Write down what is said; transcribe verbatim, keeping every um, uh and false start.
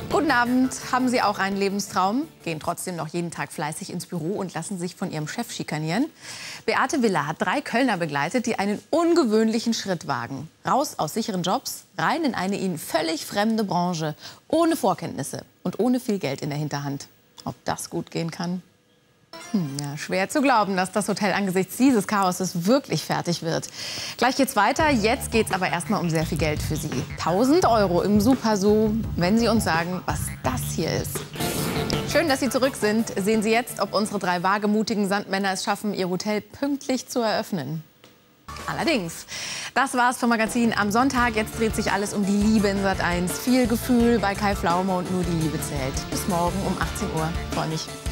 Guten Abend. Haben Sie auch einen Lebenstraum? Gehen trotzdem noch jeden Tag fleißig ins Büro und lassen sich von ihrem Chef schikanieren? Beate Willer hat drei Kölner begleitet, die einen ungewöhnlichen Schritt wagen. Raus aus sicheren Jobs, rein in eine ihnen völlig fremde Branche. Ohne Vorkenntnisse und ohne viel Geld in der Hinterhand. Ob das gut gehen kann? Hm, ja, schwer zu glauben, dass das Hotel angesichts dieses Chaoses wirklich fertig wird. Gleich geht's weiter. Jetzt geht's aber erstmal um sehr viel Geld für Sie. tausend Euro im Super Zoo, wenn Sie uns sagen, was das hier ist. Schön, dass Sie zurück sind. Sehen Sie jetzt, ob unsere drei wagemutigen Sandmänner es schaffen, ihr Hotel pünktlich zu eröffnen. Allerdings. Das war's vom Magazin am Sonntag. Jetzt dreht sich alles um die Liebe in Sat eins. Viel Gefühl bei Kai Pflaume und nur die Liebe zählt. Bis morgen um achtzehn Uhr. Freue mich.